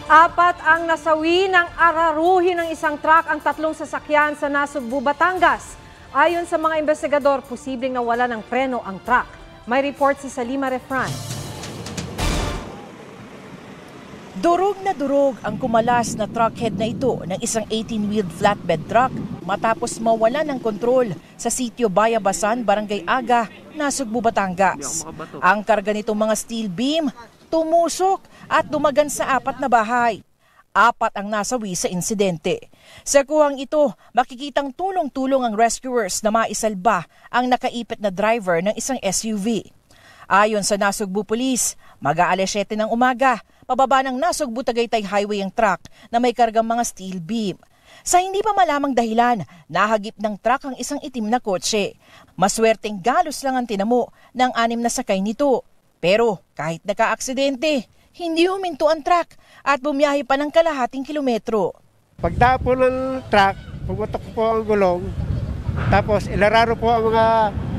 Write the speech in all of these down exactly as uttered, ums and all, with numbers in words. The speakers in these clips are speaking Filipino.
Apat ang nasawi ng araruhin ng isang truck ang tatlong sasakyan sa Nasugbu, Batangas. Ayon sa mga investigador, posibleng nawala ng preno ang truck. May report si Salima Refran. Durog na durog ang kumalas na truckhead na ito ng isang eighteen-wheeled flatbed truck matapos mawala ng kontrol sa sitio Bayabasan, Barangay Aga, Nasugbu, Batangas. Ang karga nitong mga steel beam, tumusok at dumagan sa apat na bahay. Apat ang nasawi sa insidente. Sa kuhang ito, makikitang tulong-tulong ang rescuers na maisalba ang nakaipit na driver ng isang S U V. Ayon sa Nasugbu Police, mag-aalas siyete ng umaga, pababa ng Nasugbu Tagaytay Highway ang truck na may kargang mga steel beam. Sa hindi pa malamang dahilan, nahagip ng truck ang isang itim na kotse. Maswerteng galos lang ang tinamo ng anim na sakay nito. Pero kahit naka-aksidente, hindi huminto ang truck at bumiyahe pa ng kalahating kilometro. Pagdapo ng truck, pumutok po ang gulong, tapos ilararo po ang mga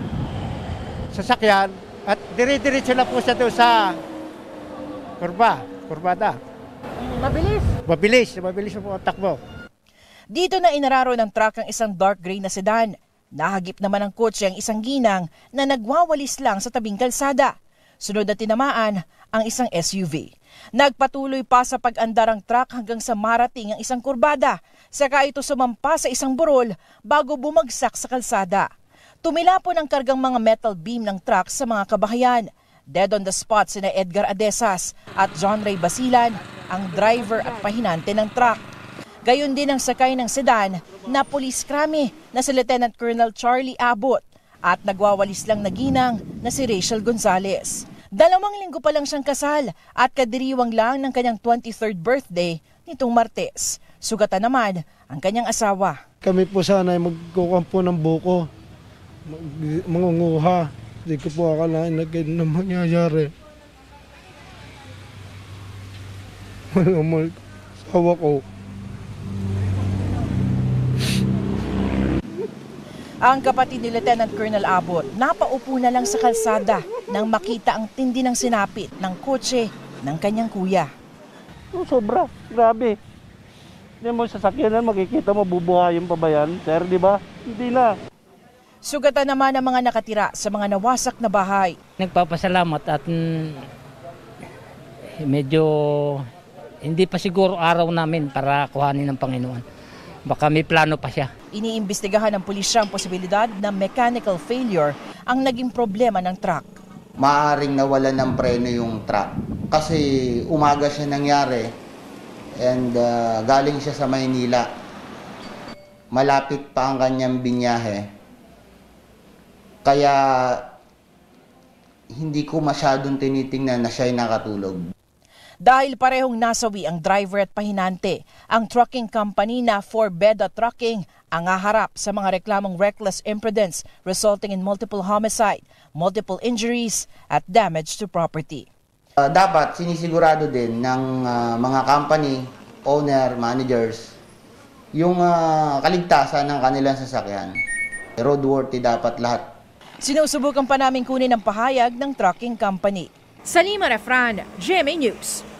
sasakyan at dire-diretso na po siya doon sa kurba, kurbada. Mabilis? Mabilis, mabilis po ang takbo. Dito na inararo ng truck ang isang dark gray na sedan. Nahagip naman ng kotse ang isang ginang na nagwawalis lang sa tabing kalsada. Sunod na tinamaan ang isang S U V. Nagpatuloy pa sa pag-andar ang truck hanggang sa marating ang isang kurbada. Saka ito sumampa sa isang burol bago bumagsak sa kalsada. Tumilapon ang kargang mga metal beam ng truck sa mga kabahayan. Dead on the spot sina Edgar Adesas at John Ray Basilan, ang driver at pahinante ng truck. Gayon din ang sakay ng sedan na police krami na si Lieutenant Colonel Charlie Abot at nagwawalis lang na ginang na si Rachel Gonzalez. Dalawang linggo pa lang siyang kasal at kadiriwang lang ng kanyang twenty-third birthday nitong Martes. Sugatan naman ang kanyang asawa. Kami po sana ay magkukampo ng buko, mangunguha. Hindi ko po akalain na ganyan na mangyayari. Malamal asawa ko. Ang kapatid ni Lieutenant Colonel Abot, napaupo na lang sa kalsada nang makita ang tindi ng sinapit ng kotse ng kanyang kuya. Oh, sobra, grabe. Hindi mo sasakyan na makikita mo bubuhayin pa ba yan, sir, di ba? Hindi na. Sugatan naman ang mga nakatira sa mga nawasak na bahay. Nagpapasalamat at mm, medyo hindi pa siguro araw namin para kuhanin ng Panginoon. Baka may plano pa siya. Iniimbestigahan ng pulisya ang posibilidad na mechanical failure ang naging problema ng truck. Maaring nawala ng preno yung truck kasi umaga siya nangyari and uh, galing siya sa Maynila. Malapit pa ang kanyang binyahe. Kaya hindi ko masyadong tinitingnan na siya'y nakatulog. Dahil parehong nasawi ang driver at pahinante, ang trucking company na Forbeda Trucking ang haharap sa mga reklamong reckless imprudence resulting in multiple homicide, multiple injuries at damage to property. Uh, dapat sinisigurado din ng uh, mga company, owner, managers, yung uh, kaligtasan ng kanilang sasakyan. Roadworthy dapat lahat. Sinusubukan pa namin kunin ang pahayag ng trucking company. Salima Refran, G M A News.